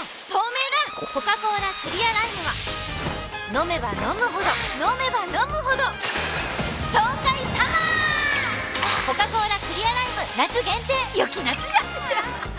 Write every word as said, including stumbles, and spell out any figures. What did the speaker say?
透明だ。コカ・コーラクリアライムは飲めば飲むほど、飲めば飲むほど爽快サマー。コカ・コーラクリアライム夏限定、良き夏じゃ